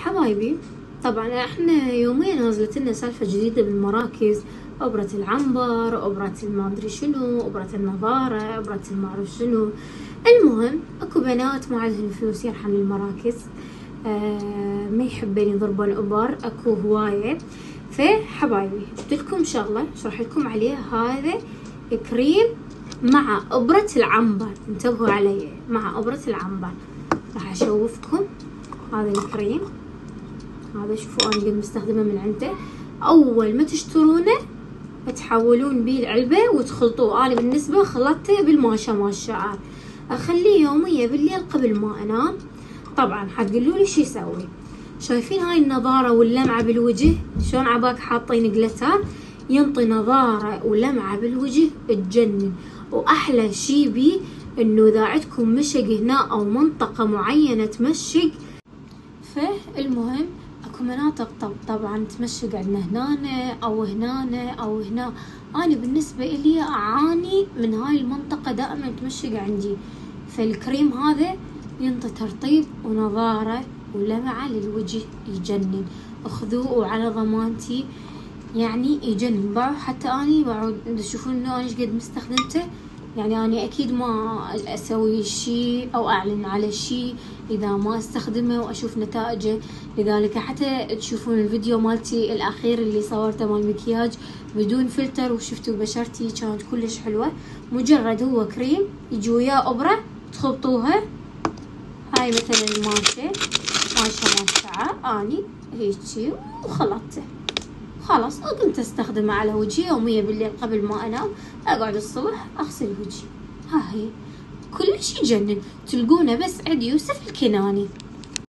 حبايبي، طبعا احنا يوميا نازلت لنا سالفة جديدة بالمراكز. ابرة العنبر، ابرة المادري شنو، ابرة النظارة، ابرة المعرف شنو. المهم اكو بنات ما عندهن فلوس يرحن للمراكز، ما يحبين يضربون ابر، اكو هواية. فحبايبي جبت لكم شغلة اشرح لكم عليها. هذا كريم مع ابرة العنبر، انتبهوا علي، مع ابرة العنبر. راح اشوفكم هذا الكريم. هذا شوفوا انا قد مستخدمه من عنده. اول ما تشترونه تحولون بيه العلبه وتخلطوه. انا بالنسبه خلطته بالماشا مال الشعر، اخليه يوميا بالليل قبل ما انام. طبعا حتقولوا لي شو اسوي. شايفين هاي النظاره واللمعه بالوجه شلون عباك حاطين جلتر؟ ينطي نظاره ولمعه بالوجه تجنن. واحلى شي بيه انه اذا عندكم مشق هنا او منطقه معينه تمشق، فالمهم اكو مناطق طبعا تمشق عندنا هنا او هنا او هنا. انا بالنسبه الي اعاني من هاي المنطقه دائما تمشق عندي. فالكريم هذا ينطي ترطيب ونظاره ولمعه للوجه يجنن. اخذوه وعلى ضمانتي، يعني يجنن. حتى اني بعد تشوفون انه انا ايش قد مستخدمته. يعني أنا أكيد ما أسوي شيء أو أعلن على شيء إذا ما استخدمه وأشوف نتائجه. لذلك حتى تشوفون الفيديو مالتي الأخير اللي صورته مال مكياج بدون فلتر وشفتوا بشرتي كانت كلش حلوة. مجرد هو كريم يجي وياه أبرة تخلطوها. هاي مثلا الماشة مال الشعر أني هيجي وخلطته خلاص. قمت استخدمه على وجهي يوميا بالليل قبل ما انام. اقعد الصبح اغسل وجهي. ها هي كلش يجنن. تلقونه بس عند يوسف الكناني.